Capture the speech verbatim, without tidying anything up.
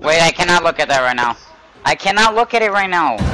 Wait, I cannot look at that right now. I cannot look at it right now.